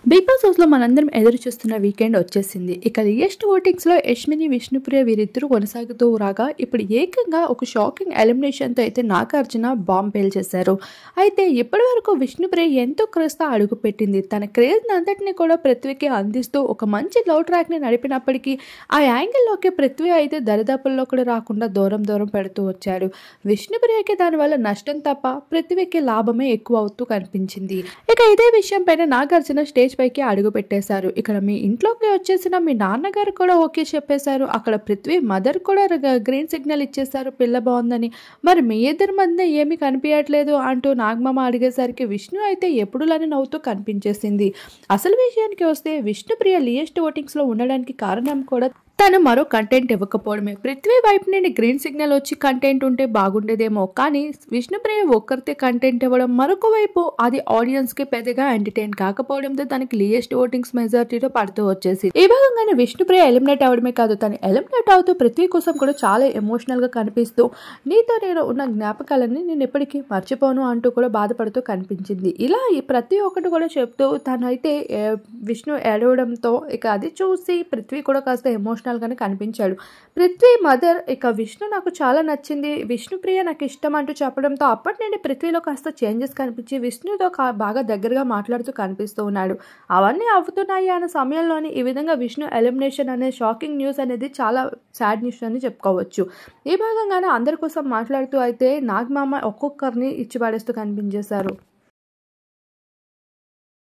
Big boss హౌస్‌లో మనందరం ఎదురు చూస్తున్న వీకెండ్ వచ్చేసింది. ఇక లియెస్ట్ ఓటింగ్స్‌లో యష్మిని, విష్ణుప్రియ వీరిద్దరూ కొనసాగుతూ రాగా ఇప్పుడు ఏకంగా ఒక షాకింగ్ ఎలిమినేషన్‌తో అయితే నాగార్జున బాంబ్ పేల్చేశారు. అయితే ఇప్పటివరకు విష్ణుప్రియ ఎంతో క్రేజ్‌తో అడుగుపెట్టింది. తన క్రేజ్‌ని అంతటిని కూడా పృథ్వీకి అందిస్తూ ఒక మంచి లవ్ ట్రాక్‌ని నడిపినప్పటికీ ఆ యాంగిల్‌లోకి పృథ్వీ అయితే దరిదాపుల్లో కూడా రాకుండా దూరం దూరం పెడుతూ వచ్చాడు. విష్ణుప్రియకి దానివల్ల నష్టం తప్ప పృథ్వీకి లాభమే ఎక్కువ అవుతూ కనిపించింది. ఇక ఇదే విషయం పైన నాగార్జున స్టేజ్ పైకి అడుగు పెట్టేశారు. ఇక్కడ మీ ఇంట్లోకి వచ్చేసిన మీ నాన్నగారు కూడా ఓకే చెప్పేశారు. అక్కడ పృథ్వీ మదర్ కూడా గ్రీన్ సిగ్నల్ ఇచ్చేశారు పిల్ల బాగుందని. మరి మీ ఇద్దరి మధ్య ఏమీ కనిపించట్లేదు అంటూ నాగమామ అడిగేసరికి విష్ణు అయితే ఎప్పుడులానే నవ్వుతూ కనిపించేసింది. అసలు విషయానికి వస్తే విష్ణుప్రియ లియెస్ట్ ఓటింగ్స్లో ఉండడానికి కారణం కూడా తను మరో కంటెంట్ ఇవ్వకపోవడమే. పృథ్వీ వైపు నుండి గ్రీన్ సిగ్నల్ వచ్చి కంటెంట్ ఉంటే బాగుండేదేమో, కానీ విష్ణుప్రియ ఒక్కరితే కంటెంట్ ఇవ్వడం, మరొక వైపు అది ఆడియన్స్కి పెద్దగా ఎంటర్టైన్ కాకపోవడంతో తనకి లియెస్ట్ ఓటింగ్స్ మెజారిటీలో పడుతూ వచ్చేసి ఈ భాగంగానే విష్ణుప్రియ ఎలిమినేట్ అవడమే కాదు, తను ఎలిమినేట్ అవుతూ పృథ్వీ కోసం కూడా చాలా ఎమోషనల్గా కనిపిస్తూ నీతో నేను ఉన్న జ్ఞాపకాలన్నీ నేను ఎప్పటికీ మర్చిపోను అంటూ కూడా బాధపడుతూ కనిపించింది. ఇలా ఈ ప్రతి ఒక్కటి కూడా చెప్తూ తనైతే విష్ణు ఏడవడంతో ఇక అది చూసి పృథ్వీ కూడా కాస్త ఎమోషనల్గానే కనిపించాడు. పృథ్వీ మదర్ ఇక విష్ణు నాకు చాలా నచ్చింది, విష్ణుప్రియ నాకు ఇష్టం అంటూ చెప్పడంతో అప్పటి నుండి పృథ్వీలో కాస్త చేంజెస్ కనిపించి విష్ణుతో బాగా దగ్గరగా మాట్లాడుతూ కనిపిస్తూ ఉన్నాడు. అవన్నీ అవుతున్నాయి అన్న సమయంలోని ఈ విధంగా విష్ణు ఎలిమినేషన్ అనే షాకింగ్ న్యూస్ అనేది చాలా సాడ్ న్యూస్ అని చెప్పుకోవచ్చు. ఈ భాగంగానే అందరి కోసం మాట్లాడుతూ అయితే నాగమామ ఒక్కొక్కరిని ఇచ్చి పడేస్తూ కనిపించేశారు.